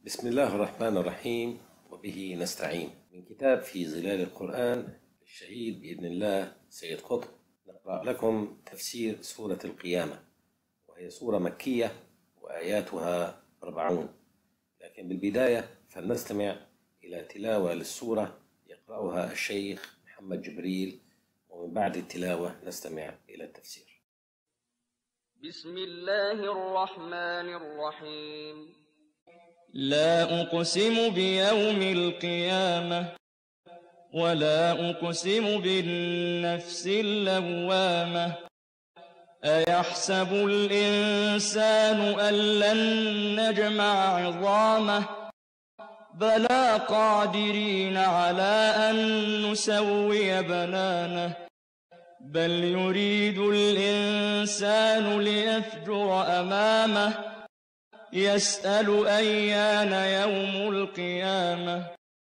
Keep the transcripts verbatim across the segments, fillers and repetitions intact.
بسم الله الرحمن الرحيم، وبه نستعين. من كتاب في ظلال القرآن الشهيد بإذن الله سيد قطب، نقرأ لكم تفسير سورة القيامة، وهي سورة مكية وآياتها أربعون. لكن بالبداية فلنستمع إلى تلاوة للسورة يقرأها الشيخ محمد جبريل، ومن بعد التلاوة نستمع إلى التفسير. بسم الله الرحمن الرحيم. لا أقسم بيوم القيامة ولا أقسم بالنفس اللوامة. أيحسب الإنسان أن لن نجمع عظامه بلى قادرين على أن نسوي بنانه بل يريد الإنسان ليفجر أمامه يسأل أيان يوم القيامة.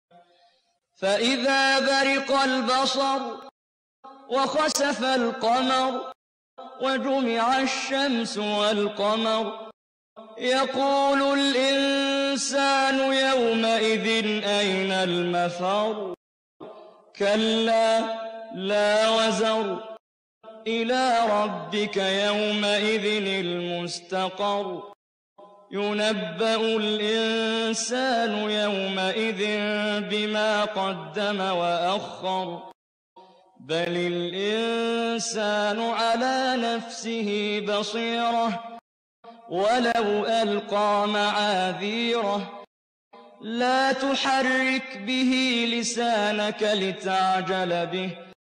فإذا برق البصر وخسف القمر وجمع الشمس والقمر يقول الإنسان يومئذ أين المفر. كلا لا وزر إلى ربك يومئذ المستقر. ينبأ الإنسان يومئذ بما قدم وأخر بل الإنسان على نفسه بصيرة ولو ألقى معاذيره. لا تحرك به لسانك لتعجل به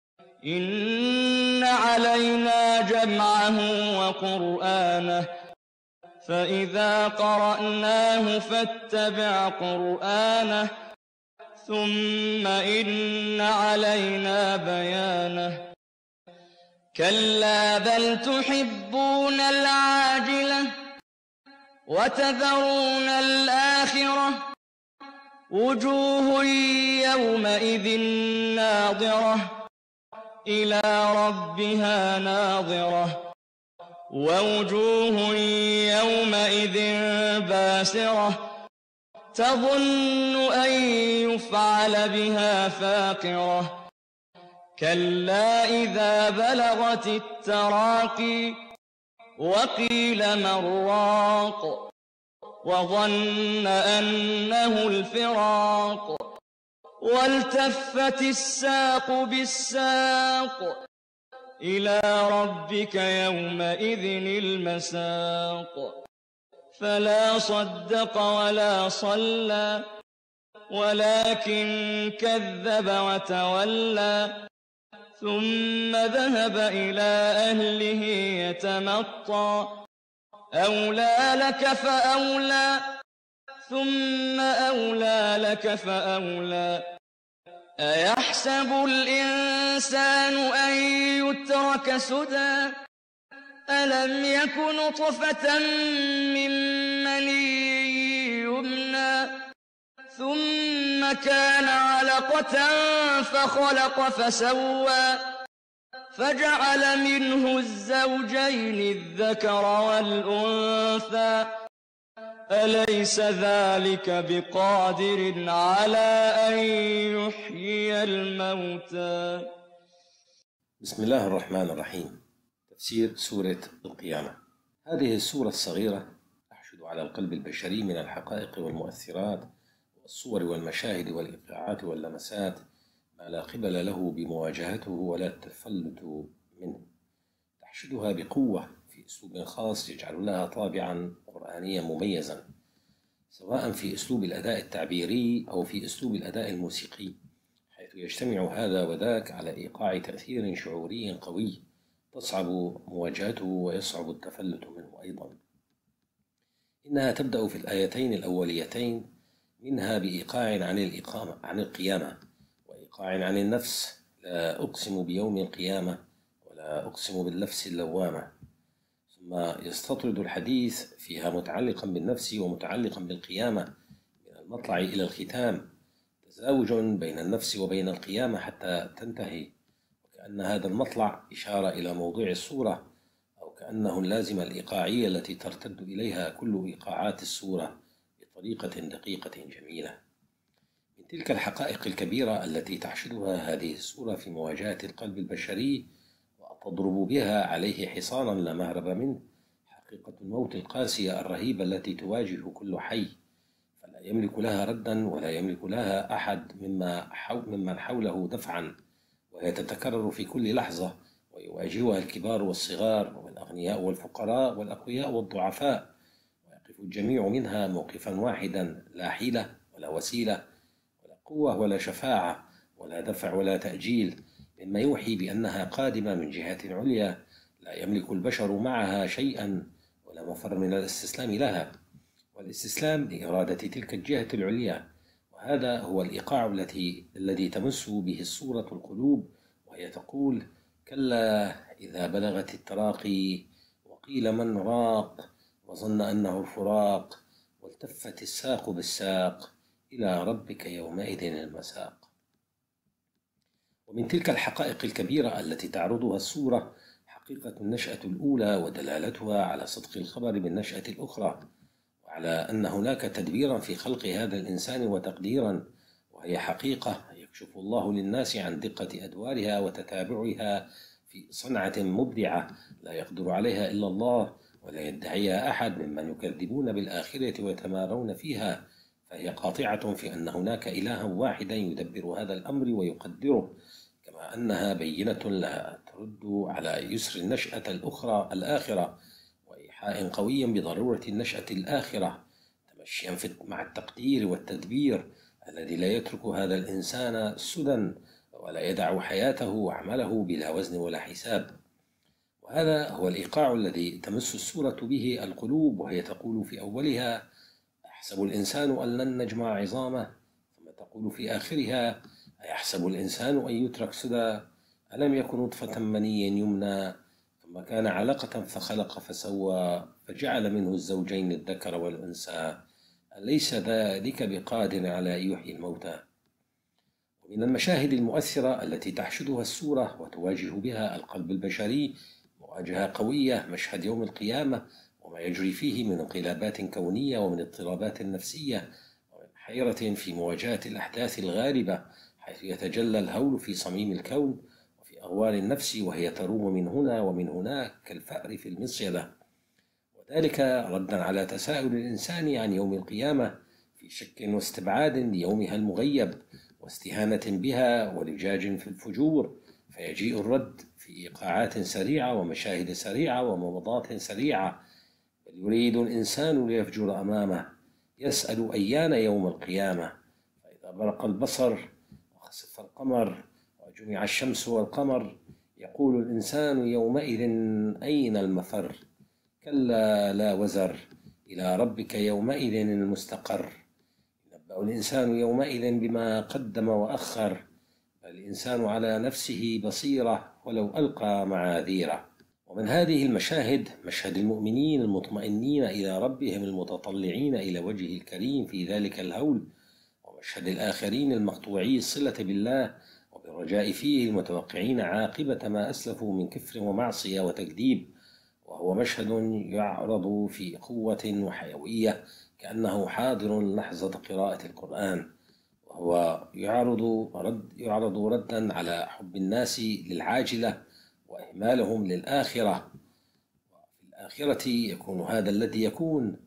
إن علينا جمعه وقرآنه فإذا قرأناه فاتبع قرآنه ثم إن علينا بيانه. كلا بل تحبون العاجلة وتذرون الآخرة وجوه يومئذ ناظرة إلى ربها ناظرة ووجوه يومئذ باسرة تظن أن يفعل بها فاقرة. كلا إذا بلغت التراقي وقيل من راق وظن أنه الفراق والتفت الساق بالساق إلى ربك يومئذ المساق. فلا صدق ولا صلى ولكن كذب وتولى ثم ذهب إلى أهله يتمطى. أولى لك فأولى ثم أولى لك فأولى. أيحسب الإنسان أن يترك سدى ألم يك نطفة من مني يمنى ثم كان علقة فخلق فسوى فجعل منه الزوجين الذكر والأنثى أليس ذلك بقادر على أن يحيي الموتى. بسم الله الرحمن الرحيم. تفسير سورة القيامة. هذه السورة الصغيرة تحشد على القلب البشري من الحقائق والمؤثرات والصور والمشاهد والإيقاعات واللمسات ما لا قبل له بمواجهته ولا التفلت منه. تحشدها بقوة في أسلوب خاص يجعل لها طابعا قرآنيا مميزا، سواء في أسلوب الأداء التعبيري أو في أسلوب الأداء الموسيقي، حيث يجتمع هذا وذاك على إيقاع تأثير شعوري قوي تصعب مواجهته ويصعب التفلت منه أيضا. إنها تبدأ في الآيتين الأوليتين منها بإيقاع عن الإقامة عن القيامة وإيقاع عن النفس. لا أقسم بيوم القيامة ولا أقسم بالنفس اللوامة. ثم يستطرد الحديث فيها متعلقا بالنفس ومتعلقا بالقيامة من المطلع إلى الختام، تزاوج بين النفس وبين القيامة حتى تنتهي، وكأن هذا المطلع إشارة إلى موضوع السورة، أو كأنه اللازمة الإيقاعية التي ترتد إليها كل إيقاعات السورة بطريقة دقيقة جميلة. من تلك الحقائق الكبيرة التي تحشدها هذه السورة في مواجهة القلب البشري وتضرب بها عليه حصانا لا مهرب منه، حقيقة الموت القاسية الرهيبة التي تواجه كل حي، فلا يملك لها ردا ولا يملك لها أحد مما حو ممن حوله دفعا، وهي تتكرر في كل لحظة، ويواجهها الكبار والصغار والأغنياء والفقراء والأقوياء والضعفاء، ويقف الجميع منها موقفا واحدا، لا حيلة ولا وسيلة ولا قوة ولا شفاعة ولا دفع ولا تأجيل، مما يوحي بأنها قادمة من جهة عليا لا يملك البشر معها شيئا ولا مفر من الاستسلام لها، والاستسلام لإرادة تلك الجهة العليا. وهذا هو الإيقاع التي الذي تمس به السورة القلوب، وهي تقول: كلا إذا بلغت التراقي وقيل من راق وظن أنه الفراق والتفت الساق بالساق إلى ربك يومئذ المساق. ومن تلك الحقائق الكبيرة التي تعرضها السورة حقيقة النشأة الأولى ودلالتها على صدق الخبر بالنشأة الأخرى، وعلى أن هناك تدبيرا في خلق هذا الإنسان وتقديرا، وهي حقيقة يكشف الله للناس عن دقة أدوارها وتتابعها في صنعة مبدعة لا يقدر عليها إلا الله ولا يدعيها أحد ممن يكذبون بالآخرة ويتمارون فيها، فهي قاطعة في أن هناك إلها واحدا يدبر هذا الأمر ويقدره، كما أنها بينة لا ترد على يسر النشأة الأخرى الآخرة وإيحاء قوي بضرورة النشأة الآخرة، تمشيا مع التقدير والتدبير الذي لا يترك هذا الإنسان سدى ولا يدع حياته وعمله بلا وزن ولا حساب. وهذا هو الإيقاع الذي تمس السورة به القلوب، وهي تقول في أولها: أيحسب الإنسان أن لن نجمع عظامه، ثم تقول في آخرها: أيحسب الإنسان أن يترك سدى، ألم يكن نطفة مني يمنى، ثم كان علقة فخلق فسوى فجعل منه الزوجين الذكر والأنثى، أليس ذلك بقادر على أن يحيي الموتى. ومن المشاهد المؤثرة التي تحشدها السورة وتواجه بها القلب البشري مواجهة قوية مشهد يوم القيامة وما يجري فيه من انقلابات كونية ومن اضطرابات نفسية ومن حيرة في مواجهة الأحداث الغاربة، حيث يتجلى الهول في صميم الكون وفي أغوار النفس وهي تروم من هنا ومن هناك كالفأر في المصيدة، وذلك ردا على تساؤل الإنسان عن يوم القيامة في شك واستبعاد ليومها المغيب واستهانة بها ولجاج في الفجور، فيجيء الرد في إيقاعات سريعة ومشاهد سريعة وممضات سريعة، بل يريد الإنسان ليفجر أمامه يسأل أيان يوم القيامة، فإذا برق البصر وخسف القمر وجمع الشمس والقمر يقول الإنسان يومئذ أين المفر، كلا لا وزر إلى ربك يومئذ المستقر، ينبأ الإنسان يومئذ بما قدم وأخر، الإنسان على نفسه بصيرة ولو ألقى معاذيره. ومن هذه المشاهد مشهد المؤمنين المطمئنين إلى ربهم المتطلعين إلى وجهه الكريم في ذلك الهول، ومشهد الآخرين المقطوعي الصلة بالله وبالرجاء فيه المتوقعين عاقبة ما أسلفوا من كفر ومعصية وتكذيب، وهو مشهد يعرض في قوة وحيوية كأنه حاضر لحظة قراءة القرآن، وهو يعرض رد يعرض ردا على حب الناس للعاجلة وإهمالهم للآخرة، وفي الآخرة يكون هذا الذي يكون: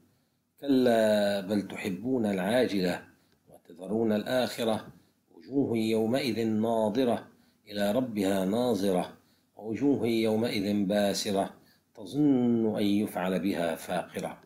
كلا بل تحبون العاجلة وتذرون الآخرة، وجوه يومئذ ناظرة إلى ربها ناظرة، ووجوه يومئذ باسرة تظن أن يفعل بها فاقرة.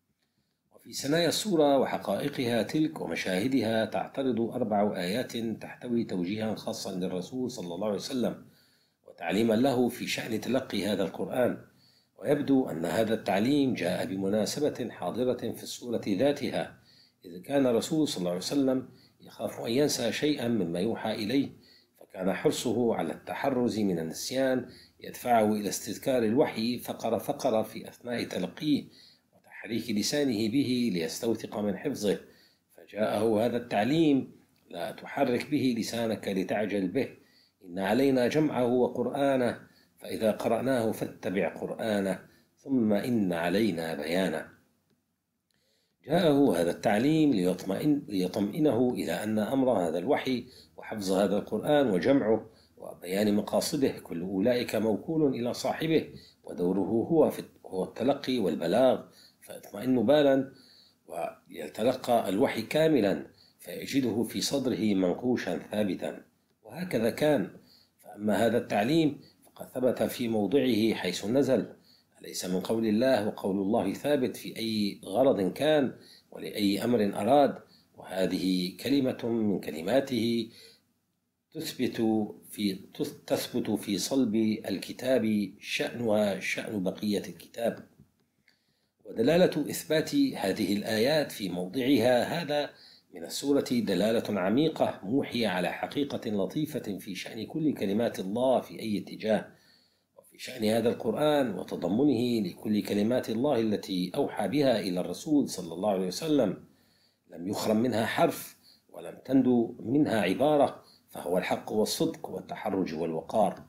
وفي ثنايا السورة وحقائقها تلك ومشاهدها تعترض أربع آيات تحتوي توجيها خاصا للرسول صلى الله عليه وسلم وتعليما له في شأن تلقي هذا القرآن، ويبدو أن هذا التعليم جاء بمناسبة حاضرة في السورة ذاتها، إذ كان الرسول صلى الله عليه وسلم يخاف أن ينسى شيئا مما يوحى إليه، فكان حرصه على التحرز من النسيان يدفعه إلى استذكار الوحي فقرة فقرة في أثناء تلقيه وتحريك لسانه به ليستوثق من حفظه، فجاءه هذا التعليم: لا تحرك به لسانك لتعجل به، إن علينا جمعه وقرآنه، فإذا قرأناه فاتبع قرآنه، ثم إن علينا بيانه. جاءه هذا التعليم ليطمئن ليطمئنه إلى أن أمر هذا الوحي وحفظ هذا القرآن وجمعه وبيان مقاصده كل أولئك موكول إلى صاحبه، ودوره هو في هو التلقي والبلاغ، فيطمئن بالا ويتلقى الوحي كاملا فيجده في صدره منقوشا ثابتا. وهكذا كان. فأما هذا التعليم فقد ثبت في موضعه حيث نزل، أليس من قول الله، وقول الله ثابت في أي غرض كان ولأي أمر أراد، وهذه كلمة من كلماته تثبت في تثبت في صلب الكتاب شأنها شأن بقية الكتاب. ودلالة إثبات هذه الآيات في موضعها هذا من السورة دلالة عميقة موحية على حقيقة لطيفة في شأن كل كلمات الله في أي اتجاه، وفي شأن هذا القرآن وتضمنه لكل كلمات الله التي أوحى بها إلى الرسول صلى الله عليه وسلم. لم يخرم منها حرف ولم تندو منها عبارة، فهو الحق والصدق والتحرج والوقار.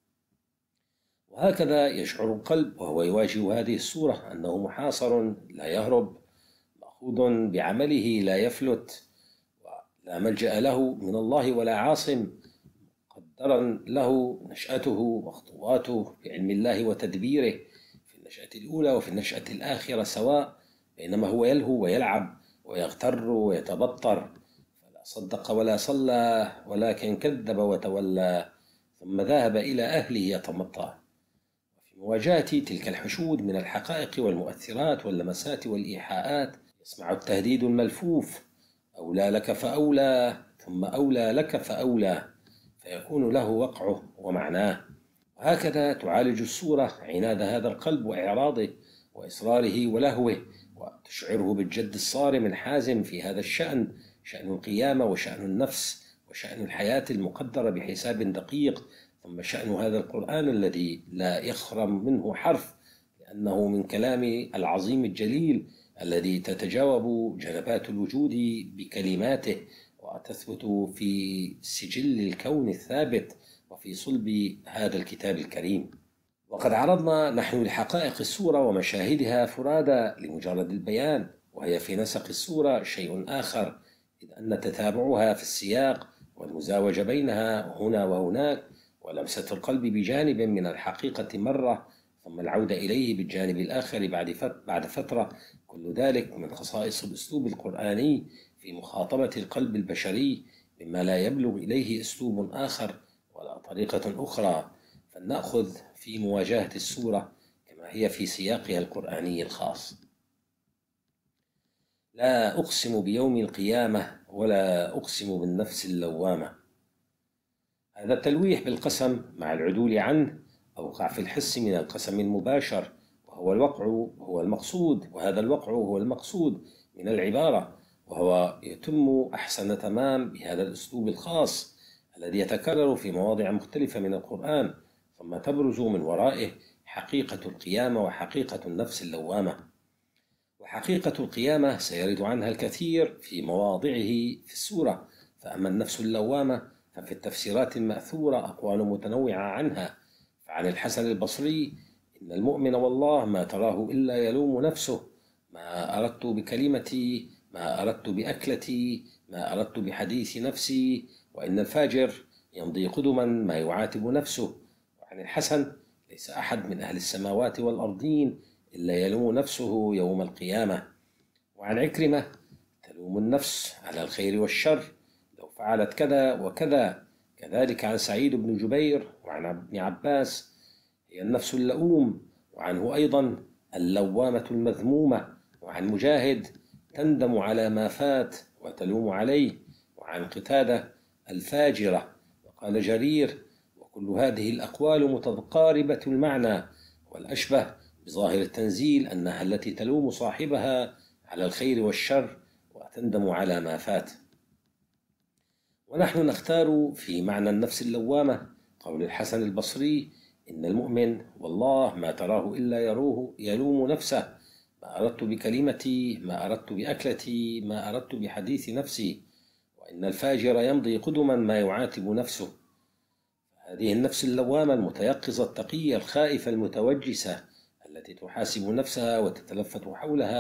وهكذا يشعر القلب وهو يواجه هذه السورة أنه محاصر لا يهرب، مأخوذ بعمله لا يفلت، ولا ملجأ له من الله ولا عاصم، قدرا له نشأته وخطواته بعلم الله وتدبيره في النشأة الأولى وفي النشأة الآخرة سواء، بينما هو يلهو ويلعب ويغتر ويتبطر، فلا صدق ولا صلى ولكن كذب وتولى ثم ذهب إلى أهله يتمطى. وفي مواجهة تلك الحشود من الحقائق والمؤثرات واللمسات والإيحاءات يسمع التهديد الملفوف: أولى لك فأولى ثم أولى لك فأولى، فيكون له وقعه ومعناه. وهكذا تعالج السورة عناد هذا القلب وإعراضه وإصراره ولهوه، وتشعره بالجد الصارم الحازم في هذا الشأن، شأن القيامة وشأن النفس وشأن الحياة المقدرة بحساب دقيق، ثم شأن هذا القرآن الذي لا يخرم منه حرف، لأنه من كلام العظيم الجليل الذي تتجاوب جنبات الوجود بكلماته وتثبت في سجل الكون الثابت وفي صلب هذا الكتاب الكريم. وقد عرضنا نحن لحقائق السورة ومشاهدها فرادى لمجرد البيان، وهي في نسق السورة شيء آخر، إذ أن تتابعها في السياق والمزاوجة بينها هنا وهناك ولمسة القلب بجانب من الحقيقة مرة ثم العودة إليه بالجانب الآخر بعد فترة، كل ذلك من خصائص الأسلوب القرآني في مخاطبة القلب البشري، مما لا يبلغ إليه أسلوب آخر ولا طريقة أخرى. فلنأخذ في مواجهة السورة كما هي في سياقها القرآني الخاص. لا أقسم بيوم القيامة ولا أقسم بالنفس اللوامة. هذا التلويح بالقسم مع العدول عنه أوقع في الحس من القسم المباشر، وهو الوقع هو المقصود، وهذا الوقع هو المقصود من العبارة، وهو يتم أحسن تمام بهذا الأسلوب الخاص الذي يتكرر في مواضع مختلفة من القرآن، ثم تبرز من ورائه حقيقة القيامة وحقيقة النفس اللوامة. وحقيقة القيامة سيرد عنها الكثير في مواضعه في السورة، فأما النفس اللوامة ففي التفسيرات المأثورة أقوال متنوعة عنها. فعن الحسن البصري: إن المؤمن والله ما تراه إلا يلوم نفسه، ما أردت بكلمتي، ما أردت بأكلتي، ما أردت بحديث نفسي، وإن الفاجر يمضي قدما ما يعاتب نفسه. وعن الحسن: ليس أحد من أهل السماوات والأرضين إلا يلوم نفسه يوم القيامة. وعن عكرمة: تلوم النفس على الخير والشر، لو فعلت كذا وكذا. كذلك عن سعيد بن جبير وعن ابن عباس: هي النفس اللؤوم. وعنه أيضا: اللوامة المذمومة. وعن مجاهد: تندم على ما فات وتلوم عليه. وعن قتادة: الفاجرة. وقال جرير: وكل هذه الأقوال متقاربة المعنى، والأشبه بظاهر التنزيل أنها التي تلوم صاحبها على الخير والشر وتندم على ما فات. ونحن نختار في معنى النفس اللوامة قول الحسن البصري: إن المؤمن والله ما تراه إلا يروه يلوم نفسه، ما أردت بكلمتي، ما أردت بأكلتي، ما أردت بحديث نفسي. وإن الفاجر يمضي قدما ما يعاتب نفسه. هذه النفس اللوامة المتيقظة التقية الخائفة المتوجسة التي تحاسب نفسها وتتلفت حولها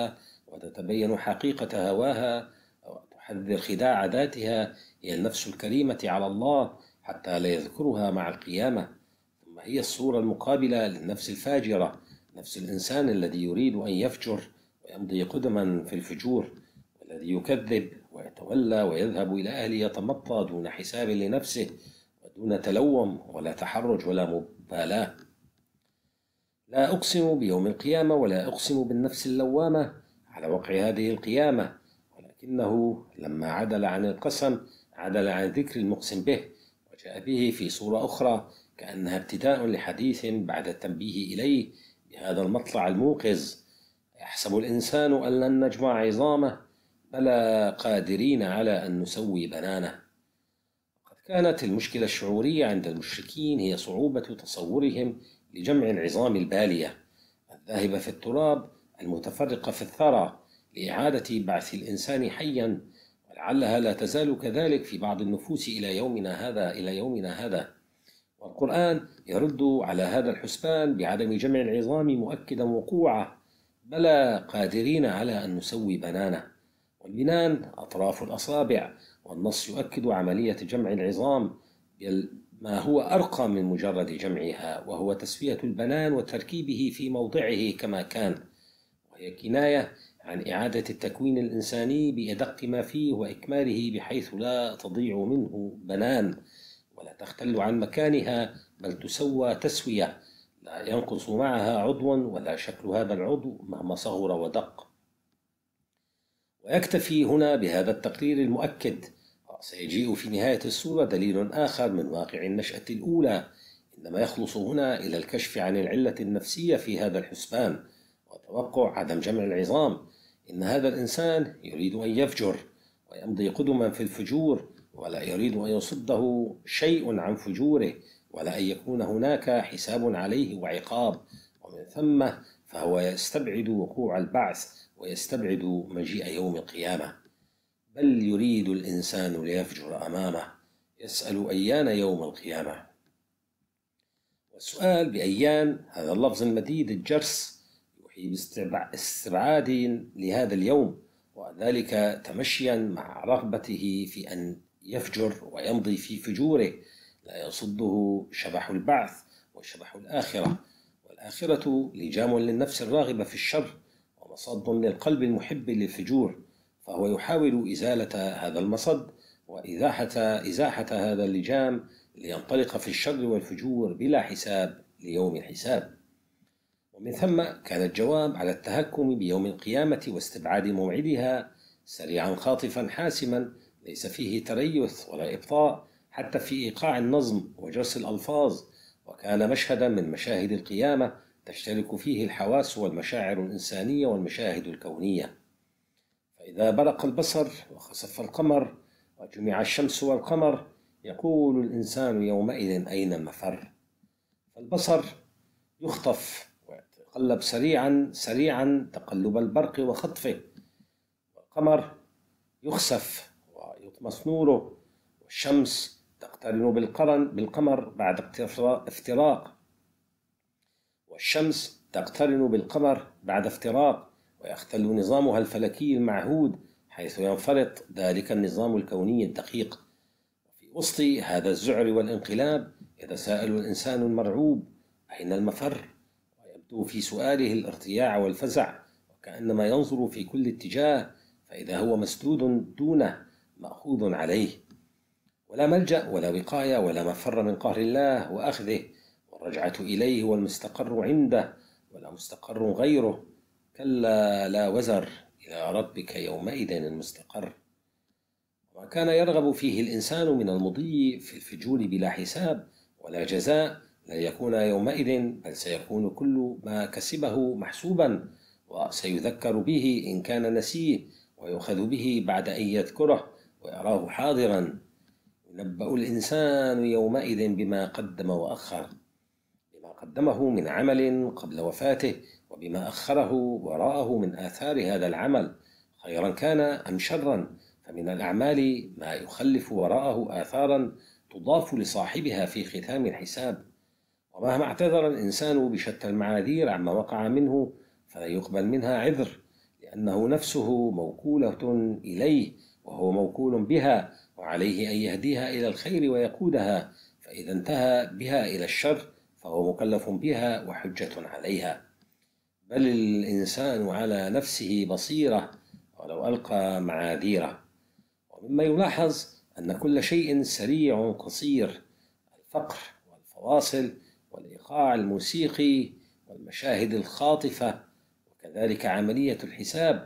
وتتبين حقيقة هواها وتحذر خداع ذاتها، هي النفس الكريمة على الله حتى لا يذكرها مع القيامة. ثم هي الصورة المقابلة للنفس الفاجرة، نفس الإنسان الذي يريد أن يفجر ويمضي قدما في الفجور، والذي يكذب ويتولى ويذهب إلى أهله يتمطى دون حساب لنفسه ودون تلوم ولا تحرج ولا مبالاة. لا أقسم بيوم القيامة ولا أقسم بالنفس اللوامة على وقع هذه القيامة، ولكنه لما عدل عن القسم عدل عن ذكر المقسم به، وجاء به في صورة أخرى كأنها ابتداء لحديث بعد التنبيه إليه بهذا المطلع الموقظ. يحسب الإنسان أن لن نجمع عظامه بلى قادرين على أن نسوي بنانه. قد كانت المشكلة الشعورية عند المشركين هي صعوبة تصورهم لجمع العظام البالية الذاهبة في التراب المتفرقة في الثرى لإعادة بعث الإنسان حيا، ولعلها لا تزال كذلك في بعض النفوس إلى يومنا هذا إلى يومنا هذا. والقرآن يرد على هذا الحسبان بعدم جمع العظام مؤكدا وقوعه، بلى قادرين على أن نسوي بنانه. والبنان أطراف الأصابع، والنص يؤكد عملية جمع العظام ما هو أرقى من مجرد جمعها، وهو تسوية البنان وتركيبه في موضعه كما كان، وهي كناية عن إعادة التكوين الإنساني بأدق ما فيه وإكماله بحيث لا تضيع منه بنان ولا تختل عن مكانها، بل تسوى تسوية لا ينقص معها عضوا ولا شكل هذا العضو مهما صغر ودق. ويكتفي هنا بهذا التقرير المؤكد. سيجيء في نهاية السورة دليل آخر من واقع النشأة الأولى، إنما يخلص هنا إلى الكشف عن العلة النفسية في هذا الحسبان وتوقع عدم جمع العظام. إن هذا الإنسان يريد أن يفجر ويمضي قدما في الفجور، ولا يريد أن يصده شيء عن فجوره، ولا أن يكون هناك حساب عليه وعقاب، ومن ثم فهو يستبعد وقوع البعث ويستبعد مجيء يوم القيامة. بل يريد الإنسان ليفجر أمامه، يسأل أيان يوم القيامة. والسؤال بأيان هذا اللفظ المديد الجرس يوحي باستبعاد لهذا اليوم، وذلك تمشيا مع رغبته في أن يفجر ويمضي في فجوره، لا يصده شبح البعث وشبح الآخرة. والآخرة لجام للنفس الراغبة في الشر ومصد للقلب المحب للفجور، فهو يحاول إزالة هذا المصد وإزاحة إزاحة هذا اللجام لينطلق في الشر والفجور بلا حساب ليوم الحساب. ومن ثم كان الجواب على التهكم بيوم القيامة واستبعاد موعدها سريعا خاطفا حاسما، ليس فيه تريث ولا إبطاء حتى في إيقاع النظم وجرس الألفاظ، وكان مشهدا من مشاهد القيامة تشترك فيه الحواس والمشاعر الإنسانية والمشاهد الكونية. فإذا برق البصر وخسف القمر وجمع الشمس والقمر يقول الإنسان يومئذ أين المفر. فالبصر يخطف ويتقلب سريعا سريعا تقلب البرق وخطفه، والقمر يخسف ويطمس نوره، والشمس تقترن بالقرن بالقمر بعد افتراق والشمس تقترن بالقمر بعد افتراق ويختل نظامها الفلكي المعهود حيث ينفرط ذلك النظام الكوني الدقيق. في وسط هذا الذعر والانقلاب يتساءل الإنسان المرعوب أين المفر، ويبدو في سؤاله الارتياع والفزع، وكأنما ينظر في كل اتجاه فإذا هو مسدود دونه مأخوذ عليه، ولا ملجأ ولا وقاية ولا مفر من قهر الله وأخذه، والرجعة إليه والمستقر عنده ولا مستقر غيره. كلا لا وزر إلى ربك يومئذ المستقر. وما كان يرغب فيه الإنسان من المضي في الفجور بلا حساب ولا جزاء لن يكون يومئذ، بل سيكون كل ما كسبه محسوبا، وسيذكر به إن كان نسيه، ويؤخذ به بعد أن يذكره ويراه حاضرا. ينبأ الإنسان يومئذ بما قدم وأخر، بما قدمه من عمل قبل وفاته وبما أخره وراءه من آثار هذا العمل، خيرا كان أم شرا، فمن الأعمال ما يخلف وراءه آثارا تضاف لصاحبها في ختام الحساب. ومهما اعتذر الإنسان بشتى المعاذير عما وقع منه فلا يقبل منها عذر، لأنه نفسه موكولة إليه وهو موكول بها، وعليه أن يهديها إلى الخير ويقودها، فإذا انتهى بها إلى الشر فهو مكلف بها وحجة عليها. بل الإنسان على نفسه بصيرة ولو ألقى معاذيره. ومما يلاحظ أن كل شيء سريع قصير: الفقر والفواصل والإيقاع الموسيقي والمشاهد الخاطفة، وكذلك عملية الحساب.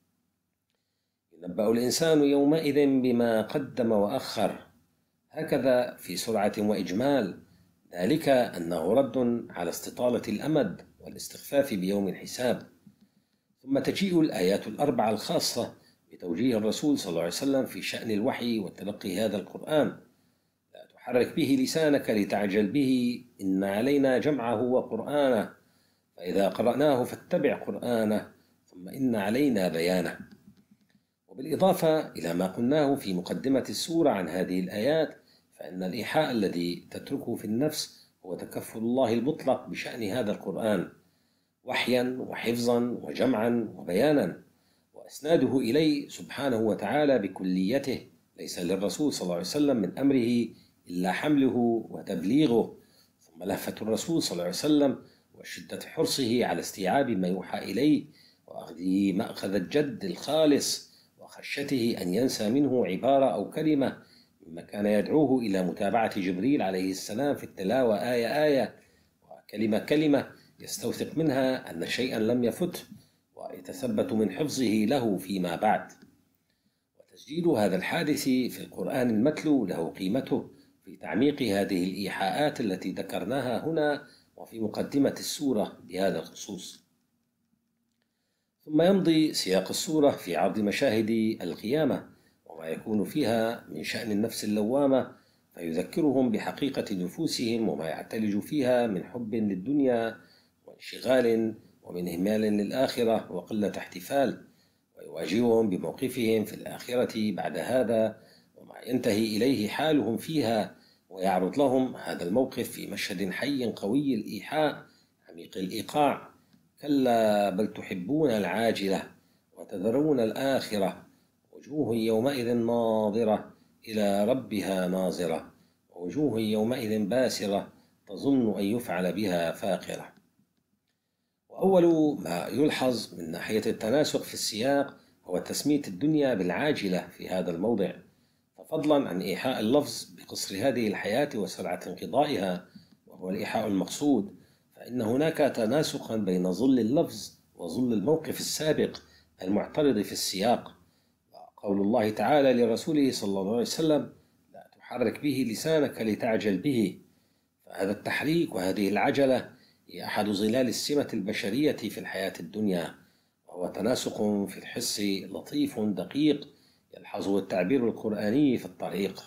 ينبأ الإنسان يومئذ بما قدم وأخر، هكذا في سرعة وإجمال، ذلك أنه رد على استطالة الأمد والاستخفاف بيوم الحساب. ثم تجيء الآيات الأربعة الخاصة بتوجيه الرسول صلى الله عليه وسلم في شأن الوحي وتلقي هذا القرآن: لا تحرك به لسانك لتعجل به، إن علينا جمعه وقرآنه، فإذا قرأناه فاتبع قرآنه، ثم إن علينا بيانه. وبالإضافة إلى ما قلناه في مقدمة السورة عن هذه الآيات، فإن الإيحاء الذي تتركه في النفس هو تكفل الله المطلق بشأن هذا القرآن وحيا وحفظا وجمعا وبيانا، وأسناده إليه سبحانه وتعالى بكليته. ليس للرسول صلى الله عليه وسلم من أمره إلا حمله وتبليغه. ثم لهفة الرسول صلى الله عليه وسلم وشدة حرصه على استيعاب ما يوحى إليه وأخذه مأخذ الجد الخالص، وخشته أن ينسى منه عبارة أو كلمة، مما كان يدعوه إلى متابعة جبريل عليه السلام في التلاوة آية آية وكلمة كلمة، يستوثق منها أن شيئا لم يفت ويتثبت من حفظه له فيما بعد. وتسجيل هذا الحادث في القرآن المتلو له قيمته في تعميق هذه الإيحاءات التي ذكرناها هنا وفي مقدمة السورة بهذا الخصوص. ثم يمضي سياق السورة في عرض مشاهد القيامة وما يكون فيها من شأن النفس اللوامة، فيذكرهم بحقيقة نفوسهم وما يعتلج فيها من حب للدنيا وانشغال ومن إهمال للآخرة وقلة احتفال، ويواجههم بموقفهم في الآخرة بعد هذا وما ينتهي إليه حالهم فيها، ويعرض لهم هذا الموقف في مشهد حي قوي الإيحاء عميق الإيقاع: كلا بل تحبون العاجلة وتذرون الآخرة، وجوه يومئذ ناظرة إلى ربها ناظرة، ووجوه يومئذ باسرة تظن أن يفعل بها فاقرة. وأول ما يلحظ من ناحية التناسق في السياق هو تسمية الدنيا بالعاجلة في هذا الموضع، ففضلا عن إيحاء اللفظ بقصر هذه الحياة وسرعة انقضائها وهو الإيحاء المقصود، فإن هناك تناسقا بين ظل اللفظ وظل الموقف السابق المعترض في السياق. قول الله تعالى لرسوله صلى الله عليه وسلم: لا تحرك به لسانك لتعجل به، فهذا التحريك وهذه العجلة هي أحد ظلال السمة البشرية في الحياة الدنيا، وهو تناسق في الحس لطيف دقيق يلحظه التعبير القرآني في الطريق.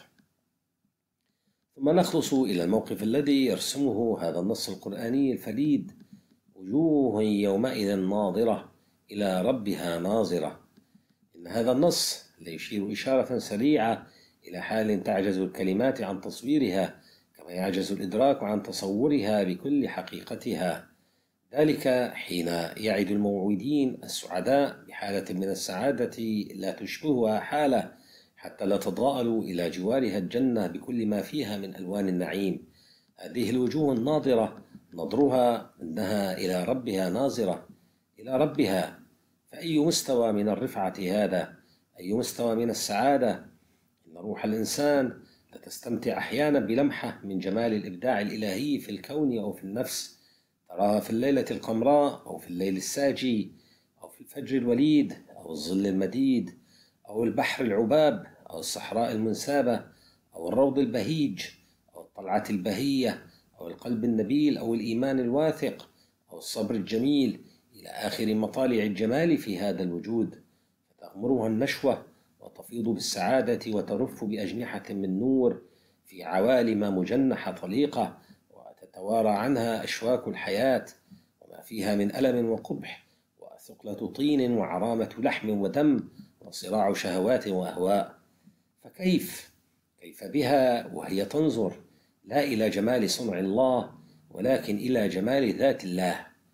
ثم نخلص إلى الموقف الذي يرسمه هذا النص القرآني الفريد: وجوه يومئذ ناظرة إلى ربها ناظرة. إن هذا النص ليشير إشارة سريعة إلى حال تعجز الكلمات عن تصويرها، كما يعجز الإدراك عن تصورها بكل حقيقتها، ذلك حين يعد الموعودين السعداء بحالة من السعادة لا تشبهها حالة، حتى لا تضاءلوا إلى جوارها الجنة بكل ما فيها من ألوان النعيم. هذه الوجوه الناظرة نظرها أنها إلى ربها ناظرة، إلى ربها. فأي مستوى من الرفعة هذا، أي مستوى من السعادة. إن روح الإنسان لتستمتع أحيانا بلمحة من جمال الإبداع الإلهي في الكون أو في النفس، تراها في الليلة القمراء أو في الليل الساجي أو في الفجر الوليد أو الظل المديد أو البحر العباب أو الصحراء المنسابة أو الروض البهيج أو الطلعة البهية أو القلب النبيل أو الإيمان الواثق أو الصبر الجميل، إلى آخر مطالع الجمال في هذا الوجود، فتغمرها النشوة وتفيض بالسعادة وترف بأجنحة من نور في عوالم مجنحة طليقة، وتتوارى عنها أشواك الحياة وما فيها من ألم وقبح وثقلة طين وعرامة لحم ودم وصراع شهوات وأهواء. فكيف كيف بها وهي تنظر لا إلى جمال صنع الله ولكن إلى جمال ذات الله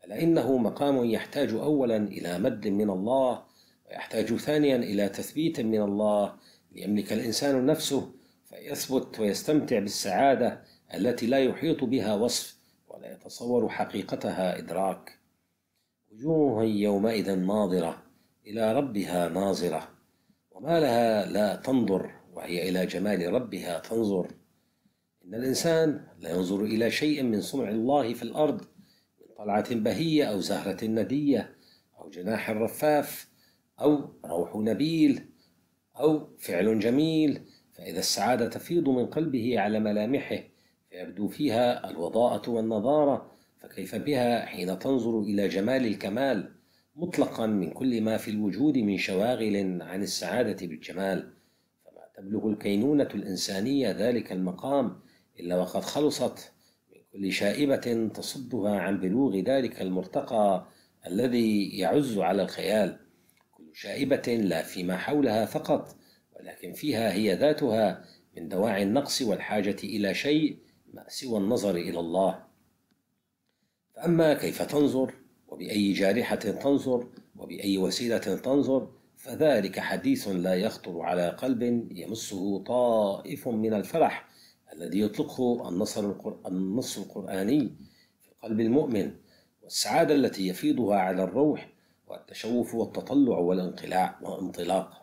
ألا إنه مقام يحتاج أولا إلى مد من الله، ويحتاج ثانيا إلى تثبيت من الله ليملك الإنسان نفسه فيثبت ويستمتع بالسعادة التي لا يحيط بها وصف ولا يتصور حقيقتها إدراك. وجوه يومئذ ناظرة إلى ربها ناظرة، وما لها لا تنظر وهي إلى جمال ربها تنظر. إن الإنسان لا ينظر إلى شيء من صنع الله في الأرض من طلعة بهية أو زهرة ندية أو جناح رفاف أو روح نبيل أو فعل جميل، فإذا السعادة تفيض من قلبه على ملامحه فيبدو فيها الوضاءة والنضارة، فكيف بها حين تنظر إلى جمال الكمال مطلقا من كل ما في الوجود من شواغل عن السعادة بالجمال؟ فما تبلغ الكينونة الإنسانية ذلك المقام إلا وقد خلصت من كل شائبة تصدها عن بلوغ ذلك المرتقى الذي يعز على الخيال، كل شائبة لا فيما حولها فقط ولكن فيها هي ذاتها من دواعي النقص والحاجة إلى شيء ما سوى النظر إلى الله. فأما كيف تنظر وبأي جارحة تنظر وبأي وسيلة تنظر فذلك حديث لا يخطر على قلب يمسه طائف من الفرح الذي يطلقه النص القرآني في قلب المؤمن، والسعادة التي يفيضها على الروح والتشوف والتطلع والانطلاق.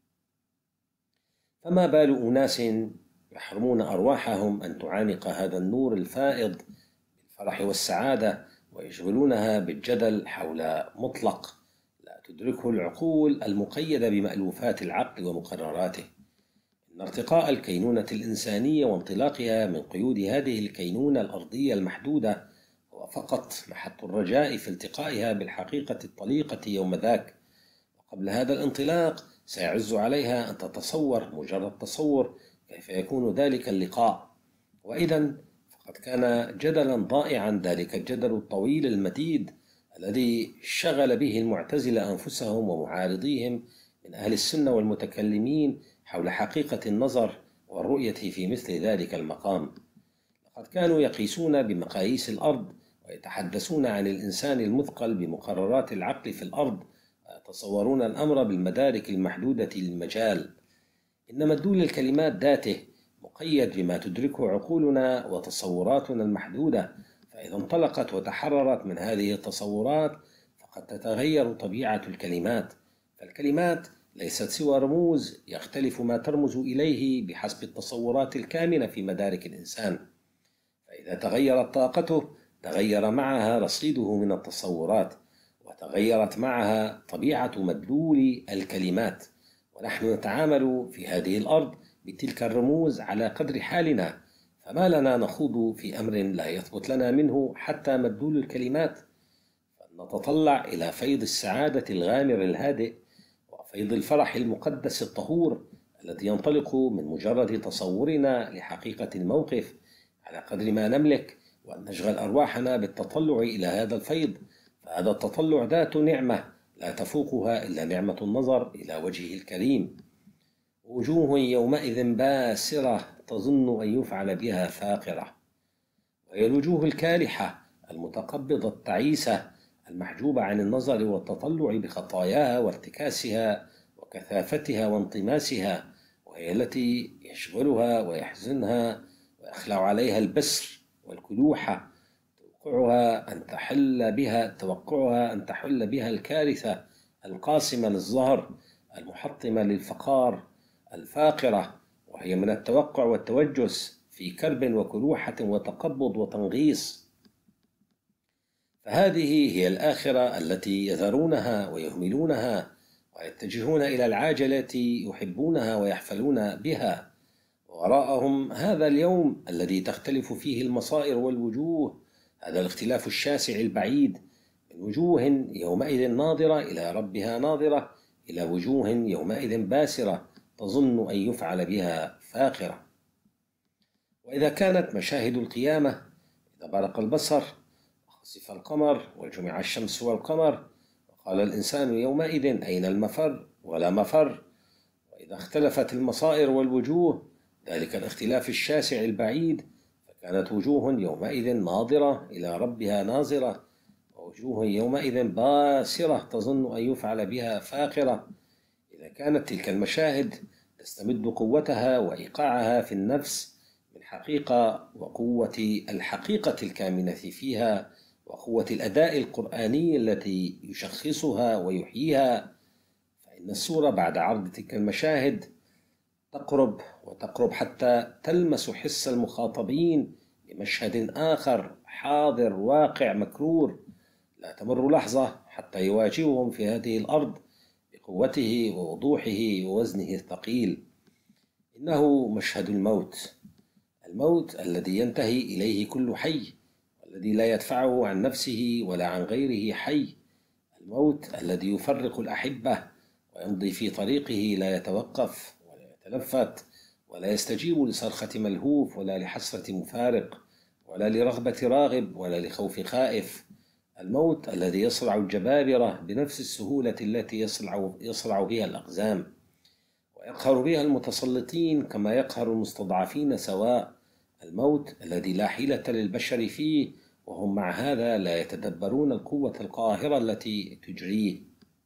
فما بال أناس يحرمون أرواحهم أن تعانق هذا النور الفائض بالفرح والسعادة ويشغلونها بالجدل حول مطلق لا تدركه العقول المقيدة بمألوفات العقل ومقرراته. إن ارتقاء الكينونة الإنسانية وانطلاقها من قيود هذه الكينونة الأرضية المحدودة هو فقط محط الرجاء في التقائها بالحقيقة الطليقة يوم ذاك، وقبل هذا الانطلاق سيعز عليها أن تتصور مجرد تصور كيف يكون ذلك اللقاء، وإذا فقد كان جدلا ضائعا ذلك الجدل الطويل المديد الذي شغل به المعتزلة أنفسهم ومعارضيهم من أهل السنة والمتكلمين حول حقيقة النظر والرؤية في مثل ذلك المقام. لقد كانوا يقيسون بمقاييس الأرض ويتحدثون عن الإنسان المثقل بمقررات العقل في الأرض ويتصورون الأمر بالمدارك المحدودة للمجال، إن مدلول الكلمات ذاته مقيد بما تدركه عقولنا وتصوراتنا المحدودة، فإذا انطلقت وتحررت من هذه التصورات فقد تتغير طبيعة الكلمات، فالكلمات ليست سوى رموز يختلف ما ترمز إليه بحسب التصورات الكامنة في مدارك الإنسان، فإذا تغيرت طاقته تغير معها رصيده من التصورات وتغيرت معها طبيعة مدلول الكلمات، ونحن نتعامل في هذه الأرض بتلك الرموز على قدر حالنا، فما لنا نخوض في أمر لا يثبت لنا منه حتى مدلول الكلمات، فنتطلع إلى فيض السعادة الغامر الهادئ وفيض الفرح المقدس الطهور الذي ينطلق من مجرد تصورنا لحقيقة الموقف على قدر ما نملك، وأن نشغل أرواحنا بالتطلع إلى هذا الفيض، فهذا التطلع ذات نعمة لا تفوقها إلا نعمة النظر إلى وجهه الكريم. وجوه يومئذ باسرة تظن أن يفعل بها فاقرة، وهي الوجوه الكالحة المتقبضة التعيسة المحجوبة عن النظر والتطلع بخطاياها وارتكاسها وكثافتها وانطماسها، وهي التي يشغلها ويحزنها ويخلع عليها البسر والكلوحة، توقعها أن تحل بها توقعها أن تحل بها الكارثة القاسمة للظهر المحطمة للفقار الفاقرة، وهي من التوقع والتوجس في كرب وكلوحة وتقبض وتنغيص. فهذه هي الآخرة التي يذرونها ويهملونها ويتجهون إلى العاجلة يحبونها ويحفلون بها، وراءهم هذا اليوم الذي تختلف فيه المصائر والوجوه، هذا الاختلاف الشاسع البعيد من وجوه يومئذ ناظرة إلى ربها ناظرة إلى وجوه يومئذ باسرة تظن أن يفعل بها فاقرة. وإذا كانت مشاهد القيامة إذا برق البصر وخسف القمر وجمع الشمس والقمر وقال الإنسان يومئذ أين المفر ولا مفر، وإذا اختلفت المصائر والوجوه ذلك الاختلاف الشاسع البعيد فكانت وجوه يومئذ ناظرة إلى ربها ناظرة، ووجوه يومئذ باسرة تظن أن يفعل بها فاقرة. إذا كانت تلك المشاهد تستمد قوتها وإيقاعها في النفس من حقيقة وقوة الحقيقة الكامنة فيها وقوة الأداء القرآني التي يشخصها ويحييها، فإن السورة بعد عرض تلك المشاهد تقرب وتقرب حتى تلمس حس المخاطبين بمشهد آخر حاضر واقع مكرور، لا تمر لحظة حتى يواجههم في هذه الأرض بقوته ووضوحه ووزنه الثقيل. إنه مشهد الموت، الموت الذي ينتهي إليه كل حي، والذي لا يدفعه عن نفسه ولا عن غيره حي، الموت الذي يفرق الأحبة ويمضي في طريقه لا يتوقف ولا يتلفت ولا يستجيب لصرخة ملهوف ولا لحسرة مفارق ولا لرغبة راغب ولا لخوف خائف، الموت الذي يصرع الجبابرة بنفس السهولة التي يصرع, يصرع بها الأقزام ويقهر بها المتسلطين كما يقهر المستضعفين سواء، الموت الذي لا حيلة للبشر فيه وهم مع هذا لا يتدبرون القوة القاهرة التي تجريه.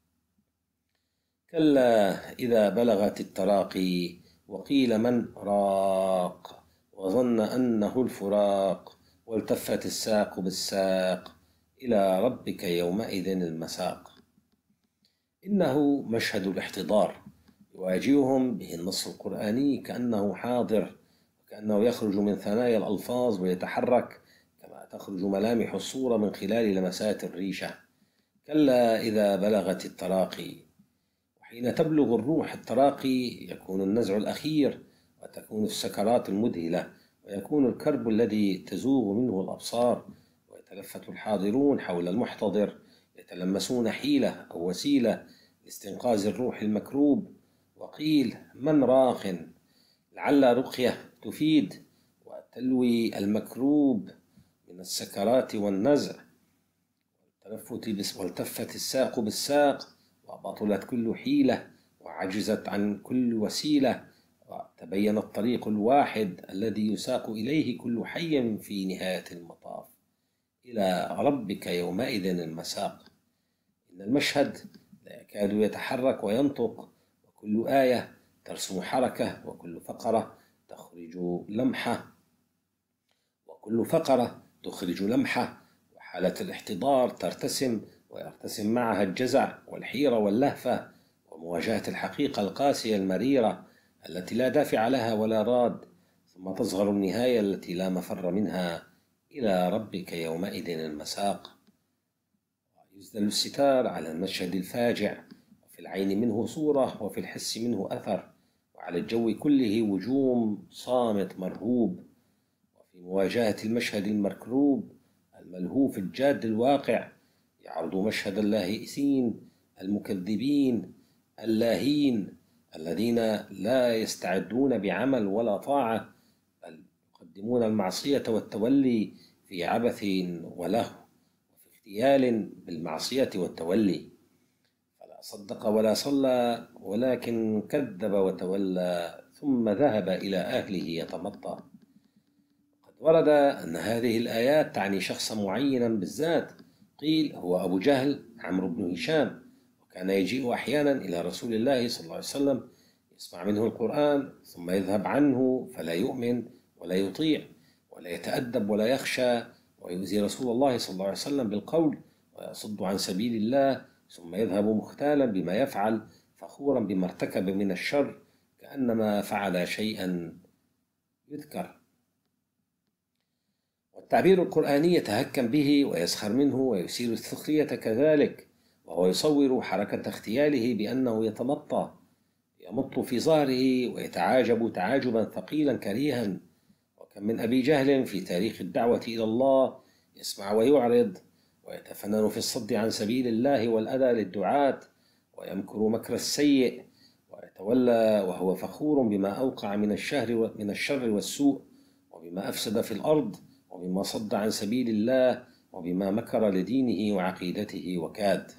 كلا إذا بلغت التراقي وقيل من راق وظن أنه الفراق والتفت الساق بالساق إلى ربك يومئذ المساق. إنه مشهد الاحتضار يواجههم به النص القرآني كأنه حاضر وكأنه يخرج من ثنايا الألفاظ ويتحرك كما تخرج ملامح الصورة من خلال لمسات الريشة. كلا إذا بلغت التراقي، وحين تبلغ الروح التراقي يكون النزع الأخير وتكون السكرات المذهلة ويكون الكرب الذي تزوغ منه الأبصار، ويتلفت الحاضرون حول المحتضر يتلمسون حيلة أو وسيلة لاستنقاذ الروح المكروب. وقيل من راق لعل رقية تفيد وتلوي المكروب من السكرات والنزع. والتفت الساق بالساق وبطلت كل حيلة وعجزت عن كل وسيلة وتبين الطريق الواحد الذي يساق إليه كل حي في نهاية المطاف، إلى ربك يومئذ المساق. إن المشهد لا يكاد يتحرك وينطق، وكل آية ترسم حركة، وكل فقرة تخرج لمحة وكل فقرة تخرج لمحة وحالة الاحتضار ترتسم ويرتسم معها الجزع والحيرة واللهفة ومواجهة الحقيقة القاسية المريرة التي لا دافع لها ولا راد، ثم تظهر النهاية التي لا مفر منها، إلى ربك يومئذ المساق. يسدل الستار على المشهد الفاجع، وفي العين منه صورة وفي الحس منه أثر، وعلى الجو كله وجوم صامت مرهوب. وفي مواجهة المشهد المكروب الملهوف الجاد الواقع يعرض مشهد اللاهئين المكذبين اللاهين الذين لا يستعدون بعمل ولا طاعة، بل يقدمون المعصية والتولي في عبث ولهو وفي اغتيال بالمعصية والتولي، فلا صدق ولا صلى ولكن كذب وتولى ثم ذهب إلى أهله يتمطى. قد ورد أن هذه الآيات تعني شخصا معينا بالذات، قيل هو أبو جهل عمرو بن هشام، وكان يجيء أحيانا إلى رسول الله صلى الله عليه وسلم يسمع منه القرآن ثم يذهب عنه فلا يؤمن ولا يطيع ولا يتأدب ولا يخشى، ويؤذي رسول الله صلى الله عليه وسلم بالقول ويصد عن سبيل الله، ثم يذهب مختالا بما يفعل فخورا بما ارتكب من الشر كأنما فعل شيئا يذكر. والتعبير القرآني يتهكم به ويسخر منه ويثير السخرية كذلك، وهو يصور حركة اغتياله بأنه يتمطى يمط في ظهره ويتعاجب تعاجبا ثقيلا كريها. وكم من أبي جهل في تاريخ الدعوة إلى الله يسمع ويعرض ويتفنن في الصد عن سبيل الله والأذى للدعاة ويمكر مكر السيء ويتولى وهو فخور بما أوقع من الشر من الشر والسوء وبما أفسد في الأرض وبما صد عن سبيل الله وبما مكر لدينه وعقيدته وكاد.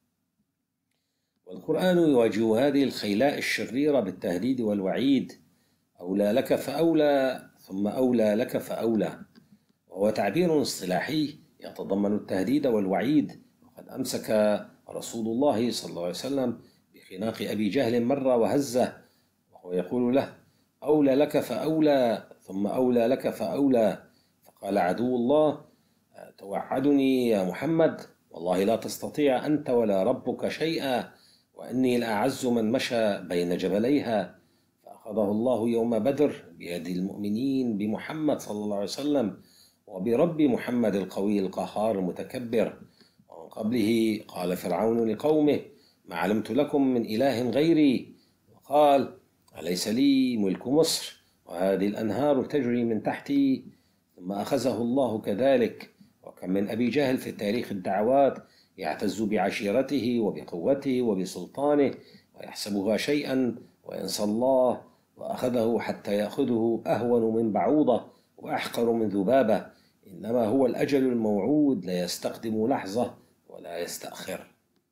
والقرآن يواجه هذه الخيلاء الشريرة بالتهديد والوعيد، أولى لك فأولى ثم أولى لك فأولى، وهو تعبير اصطلاحي يتضمن التهديد والوعيد. وقد أمسك رسول الله صلى الله عليه وسلم بخناق أبي جهل مرة وهزه وهو يقول له: أولى لك فأولى ثم أولى لك فأولى. فقال عدو الله: توعدني يا محمد، والله لا تستطيع أنت ولا ربك شيئا، وأني لأعز من مشى بين جبليها. فأخذه الله يوم بدر بيد المؤمنين بمحمد صلى الله عليه وسلم وبرب محمد القوي القهار المتكبر. ومن قبله قال فرعون لقومه: ما علمت لكم من إله غيري، وقال: أليس لي ملك مصر وهذه الأنهار تجري من تحتي. ثم أخذه الله كذلك. وكم من أبي جهل في تاريخ الدعوات يعتز بعشيرته وبقوته وبسلطانه ويحسبها شيئا وينسى الله، وأخذه حتى يأخذه أهون من بعوضة وأحقر من ذبابة. إنما هو الأجل الموعود، لا يستقدم لحظة ولا يستأخر.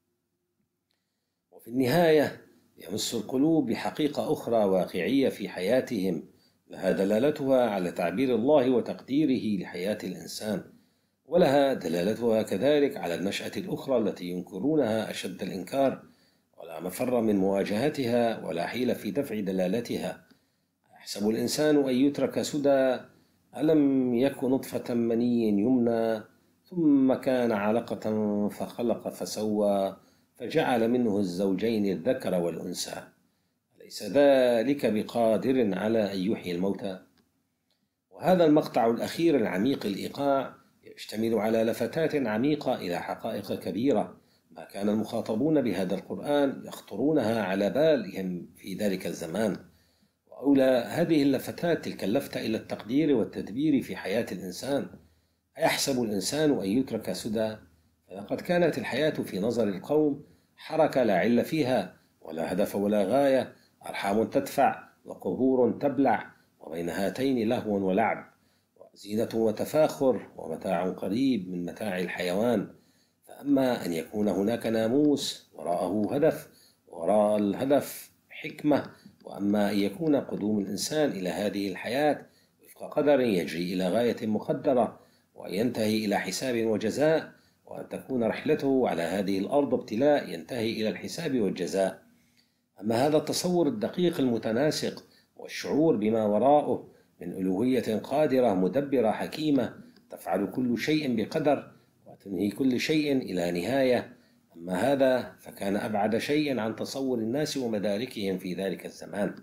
وفي النهاية يمس القلوب بحقيقة أخرى واقعية في حياتهم، لها دلالتها على تعبير الله وتقديره لحياة الإنسان، ولها دلالتها كذلك على النشأة الأخرى التي ينكرونها أشد الإنكار، ولا مفر من مواجهتها ولا حيلة في دفع دلالتها. يحسب الإنسان أن يترك سدى، ألم يك نطفة مني يمنى ثم كان علقة فخلق فسوى فجعل منه الزوجين الذكر والأنثى أليس ذلك بقادر على أن يحيي الموتى. وهذا المقطع الأخير العميق الإيقاع يشتمل على لفتات عميقة إلى حقائق كبيرة ما كان المخاطبون بهذا القرآن يخطرونها على بالهم في ذلك الزمان. وأولى هذه اللفتات تلك اللفتة إلى التقدير والتدبير في حياة الإنسان. أيحسب الإنسان أن يترك سدى؟ فلقد كانت الحياة في نظر القوم حركة لا عل فيها، ولا هدف ولا غاية، أرحام تدفع وقبور تبلع، وبين هاتين لهو ولعب، وزينة وتفاخر، ومتاع قريب من متاع الحيوان. فأما أن يكون هناك ناموس وراءه هدف، وراء الهدف حكمة، وأما أن يكون قدوم الإنسان إلى هذه الحياة وفق قدر يجري إلى غاية مقدرة وأن ينتهي إلى حساب وجزاء، وأن تكون رحلته على هذه الأرض ابتلاء ينتهي إلى الحساب والجزاء. أما هذا التصور الدقيق المتناسق والشعور بما وراءه من ألوهية قادرة مدبرة حكيمة تفعل كل شيء بقدر وتنهي كل شيء إلى نهاية، أما هذا فكان أبعد شيء عن تصور الناس ومداركهم في ذلك الزمان.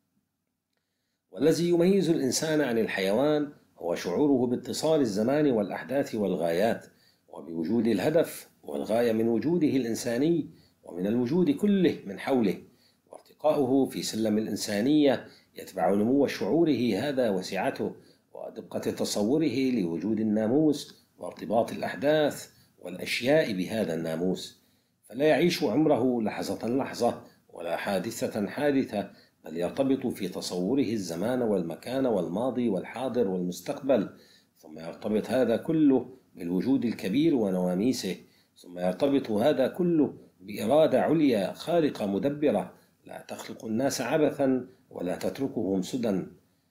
والذي يميز الإنسان عن الحيوان هو شعوره باتصال الزمان والأحداث والغايات، وبوجود الهدف والغاية من وجوده الإنساني ومن الوجود كله من حوله، وارتقاؤه في سلم الإنسانية يتبع نمو شعوره هذا وسعته ودقة تصوره لوجود الناموس وارتباط الأحداث والأشياء بهذا الناموس. فلا يعيش عمره لحظة لحظة ولا حادثة حادثة، بل يرتبط في تصوره الزمان والمكان والماضي والحاضر والمستقبل، ثم يرتبط هذا كله بالوجود الكبير ونواميسه، ثم يرتبط هذا كله بإرادة عليا خارقة مدبرة لا تخلق الناس عبثا ولا تتركهم سدى.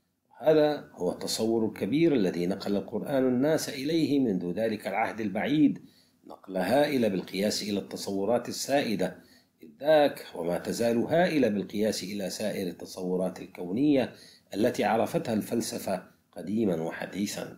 هذا هو التصور الكبير الذي نقل القرآن الناس إليه منذ ذلك العهد البعيد نقلة هائلة بالقياس إلى التصورات السائدة إذ ذاك، وما تزال هائلة بالقياس إلى سائر التصورات الكونية التي عرفتها الفلسفة قديما وحديثا.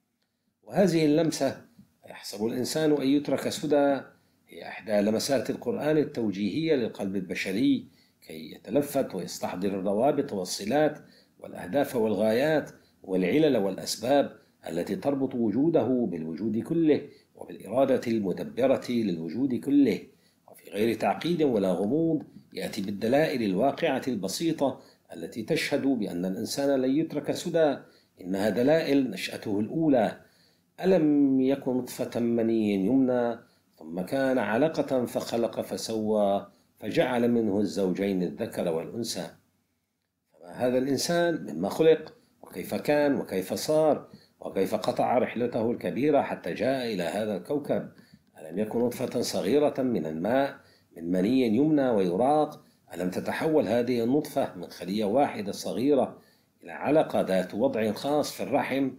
وهذه اللمسة يحسب الإنسان أن يترك سدى هي إحدى لمسات القرآن التوجيهية للقلب البشري كي يتلفت ويستحضر الروابط والصلات والأهداف والغايات والعلل والأسباب التي تربط وجوده بالوجود كله وبالإرادة المدبرة للوجود كله، وفي غير تعقيد ولا غموض يأتي بالدلائل الواقعة البسيطة التي تشهد بأن الإنسان لن يترك سدى. إنها دلائل نشأته الأولى: ألم يكن نطفة مني يمنى ثم كان علقة فخلق فسوى فجعل منه الزوجين الذكر والأنثى. فما هذا الإنسان مما خلق، وكيف كان، وكيف صار، وكيف قطع رحلته الكبيرة حتى جاء إلى هذا الكوكب. ألم يكن نطفة صغيرة من الماء من مني يمنى ويراق؟ ألم تتحول هذه النطفة من خلية واحدة صغيرة إلى علقة ذات وضع خاص في الرحم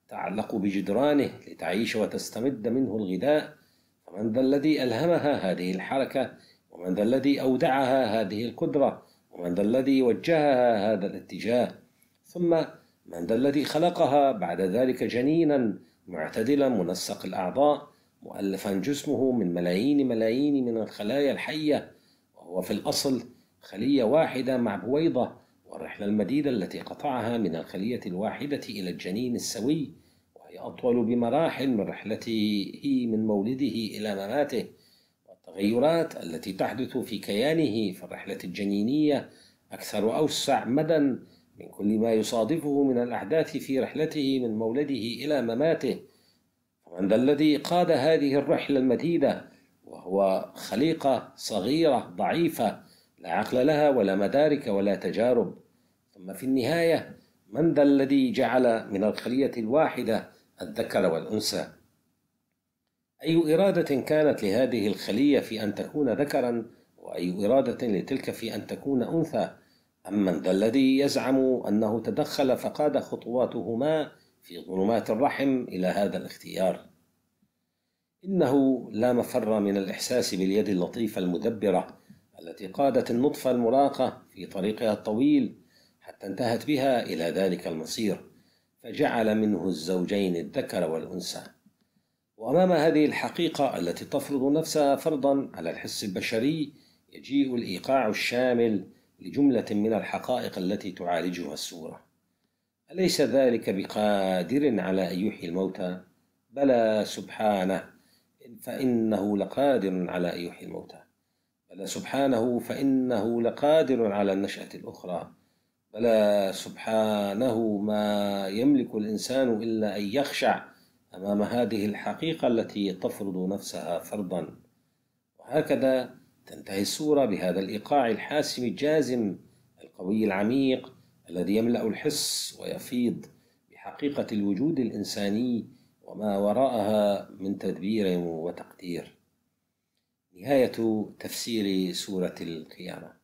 تعلق بجدرانه لتعيش وتستمد منه الغذاء، فمن ذا الذي ألهمها هذه الحركة؟ ومن ذا الذي أودعها هذه القدرة؟ ومن ذا الذي وجهها هذا الاتجاه؟ ثم من ذا الذي خلقها بعد ذلك جنينا معتدلا منسق الأعضاء مؤلفا جسمه من ملايين ملايين من الخلايا الحية، وهو في الأصل خلية واحدة مع بويضة، والرحلة المديدة التي قطعها من الخلية الواحدة إلى الجنين السوي، وهي أطول بمراحل من رحلته من مولده إلى مماته، والتغيرات التي تحدث في كيانه في الرحلة الجنينية أكثر وأوسع مدى من كل ما يصادفه من الأحداث في رحلته من مولده إلى مماته. ومن ذا الذي قاد هذه الرحلة المديدة وهو خليقة صغيرة ضعيفة لا عقل لها ولا مدارك ولا تجارب؟ ثم في النهاية من ذا الذي جعل من الخلية الواحدة الذكر والأنثى؟ أي إرادة كانت لهذه الخلية في أن تكون ذكرا، وأي إرادة لتلك في أن تكون أنثى؟ أم من ذا الذي يزعم أنه تدخل فقاد خطواتهما في ظلمات الرحم إلى هذا الاختيار؟ إنه لا مفر من الإحساس باليد اللطيفة المدبرة التي قادت النطفة المراقة في طريقها الطويل حتى انتهت بها إلى ذلك المصير، فجعل منه الزوجين الذكر والأنثى. وأمام هذه الحقيقة التي تفرض نفسها فرضا على الحس البشري يجيء الإيقاع الشامل لجملة من الحقائق التي تعالجها السورة. أليس ذلك بقادر على أن يحيي الموتى؟ بلى سبحانه فإنه لقادر على أن يحيي الموتى. بلى سبحانه فإنه لقادر على النشأة الأخرى. بلى سبحانه ما يملك الإنسان إلا أن يخشع أمام هذه الحقيقة التي تفرض نفسها فرضا. وهكذا تنتهي السورة بهذا الإيقاع الحاسم الجازم القوي العميق الذي يملأ الحس ويفيض بحقيقة الوجود الإنساني وما وراءها من تدبير وتقدير. نهاية تفسير سورة القيامة.